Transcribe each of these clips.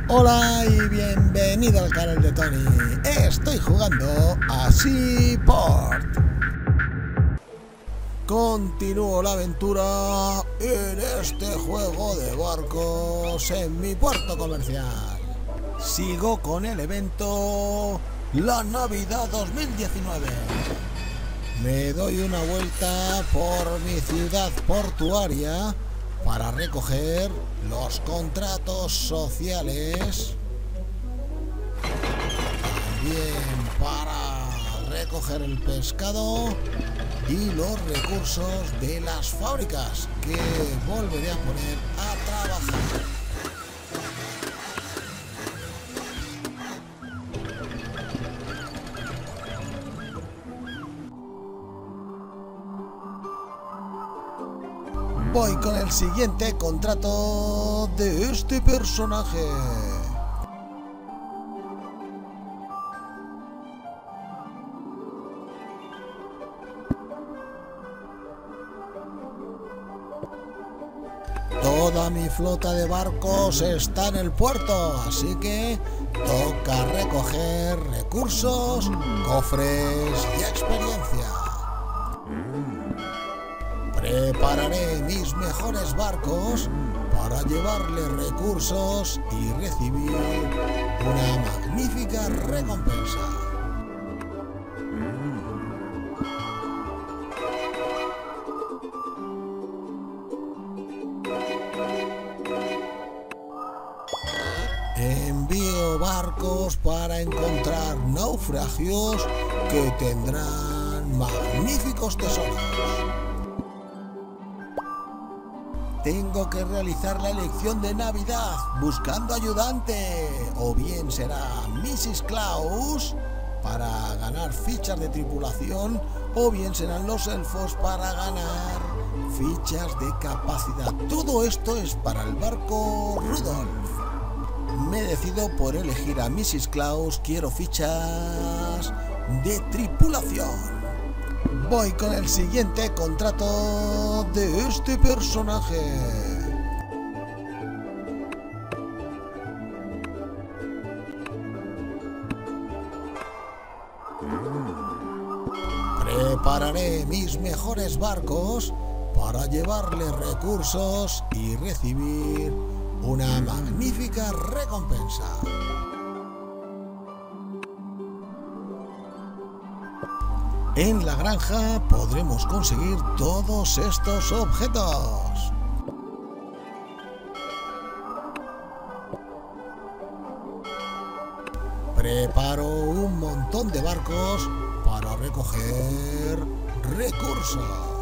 Hola y bienvenido al canal de Tony. Estoy jugando a Seaport. Continúo la aventura en este juego de barcos en mi puerto comercial. Sigo con el evento La Navidad 2019. Me doy una vuelta por mi ciudad portuaria para recoger los contratos sociales, también para recoger el pescado y los recursos de las fábricas que volveré a poner a trabajar. Voy con el siguiente contrato de este personaje. Toda mi flota de barcos está en el puerto, así que toca recoger recursos, cofres y experiencia. Prepararé mis mejores barcos para llevarle recursos y recibir una magnífica recompensa. Envío barcos para encontrar naufragios que tendrán magníficos tesoros. Tengo que realizar la elección de Navidad buscando ayudante, o bien será Mrs. Claus para ganar fichas de tripulación, o bien serán los elfos para ganar fichas de capacidad. Todo esto es para el barco Rudolph. Me decido por elegir a Mrs. Claus, quiero fichas de tripulación. Voy con el siguiente contrato de este personaje. Prepararé mis mejores barcos para llevarle recursos y recibir una magnífica recompensa. En la granja podremos conseguir todos estos objetos. Preparo un montón de barcos para recoger recursos.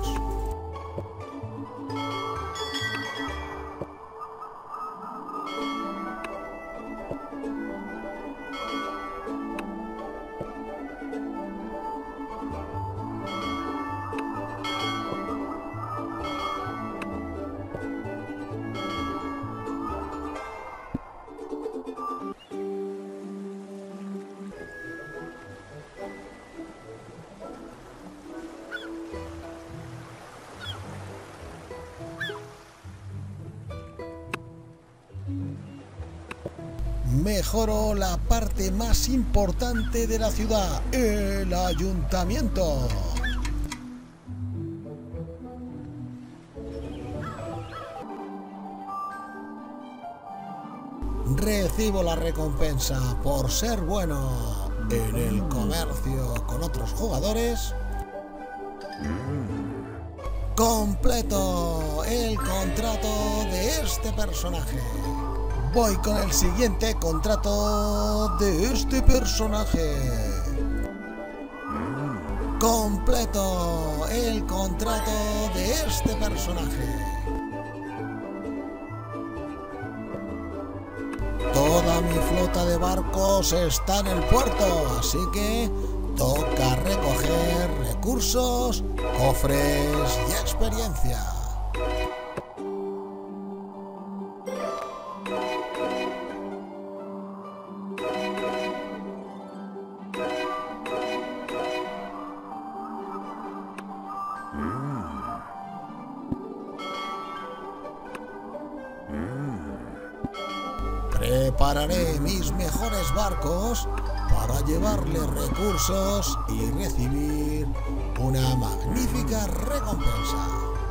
Mejoro la parte más importante de la ciudad, el ayuntamiento. Recibo la recompensa por ser bueno en el comercio con otros jugadores. Completo el contrato de este personaje. Voy con el siguiente contrato de este personaje. Completo el contrato de este personaje. Toda mi flota de barcos está en el puerto, así que toca recoger recursos, cofres y experiencia. Prepararé mis mejores barcos para llevarle recursos y recibir una magnífica recompensa.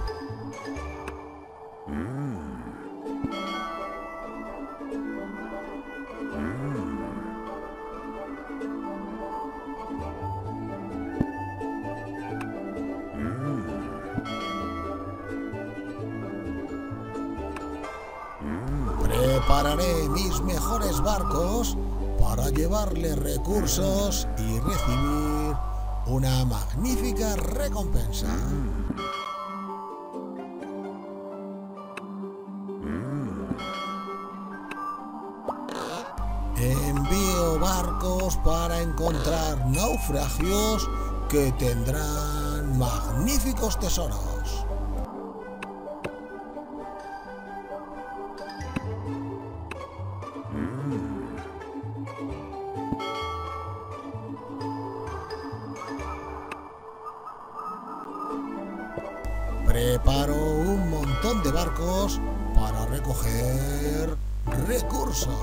Prepararé mis mejores barcos para llevarle recursos y recibir una magnífica recompensa. Envío barcos para encontrar naufragios que tendrán magníficos tesoros. Preparo un montón de barcos para recoger recursos.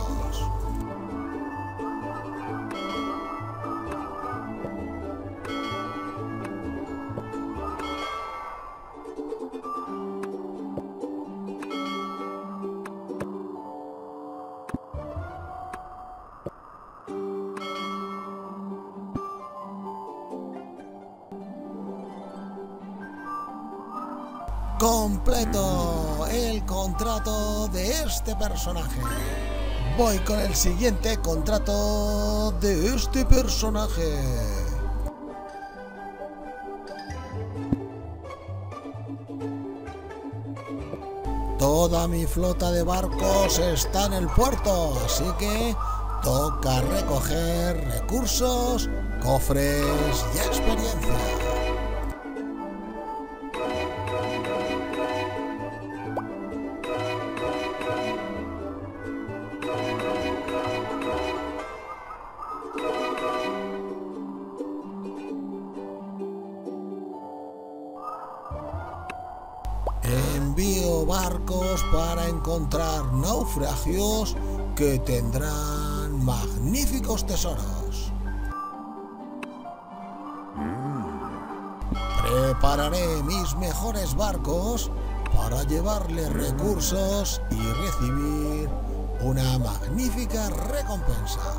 Completo el contrato de este personaje. Voy con el siguiente contrato de este personaje. Toda mi flota de barcos está en el puerto, así que toca recoger recursos, cofres y experiencia. Envío barcos para encontrar naufragios que tendrán magníficos tesoros. Prepararé mis mejores barcos para llevarle recursos y recibir una magnífica recompensa.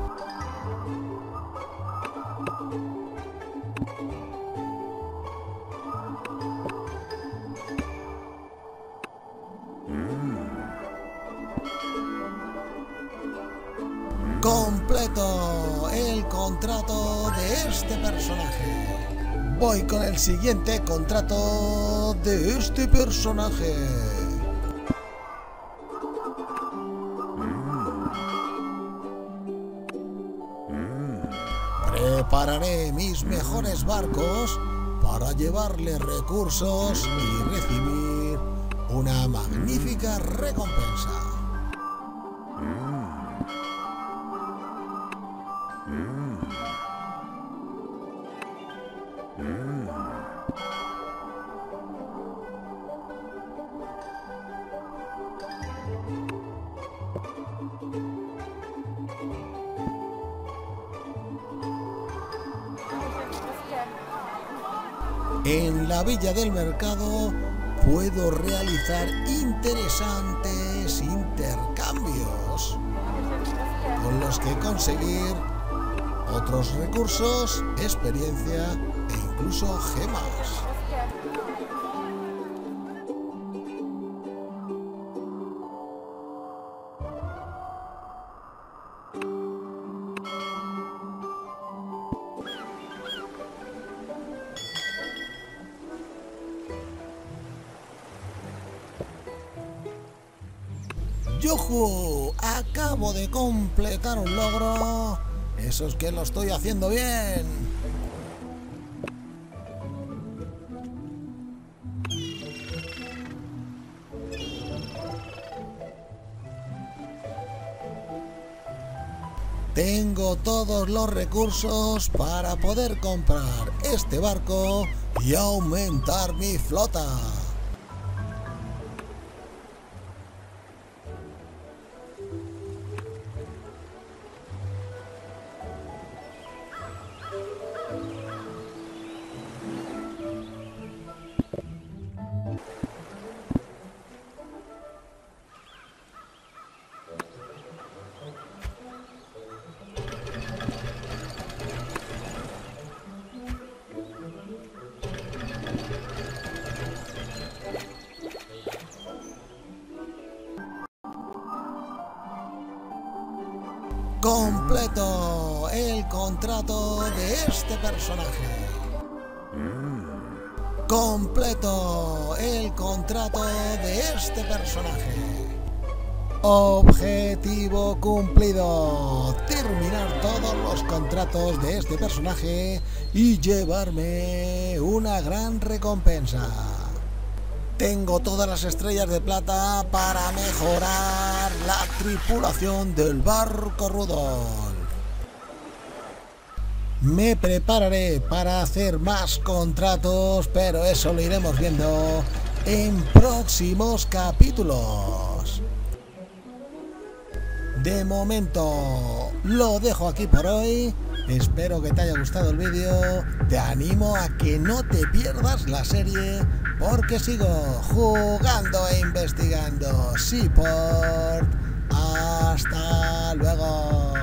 Completo el contrato de este personaje. Voy con el siguiente contrato de este personaje. Prepararé mis mejores barcos para llevarle recursos y recibir una magnífica recompensa. En la Villa del Mercado puedo realizar interesantes intercambios con los que conseguir otros recursos, experiencia e incluso gemas. ¡Yujú! Acabo de completar un logro. Eso es que lo estoy haciendo bien. Tengo todos los recursos para poder comprar este barco y aumentar mi flota. Completo el contrato de este personaje. Completo el contrato de este personaje. Objetivo cumplido. Terminar todos los contratos de este personaje y llevarme una gran recompensa. Tengo todas las estrellas de plata para mejorar la tripulación del barco Rudolf. Me prepararé para hacer más contratos, pero eso lo iremos viendo en próximos capítulos. De momento lo dejo aquí por hoy. Espero que te haya gustado el vídeo. Te animo a que no te pierdas la serie porque sigo jugando e investigando Seaport. Hasta luego.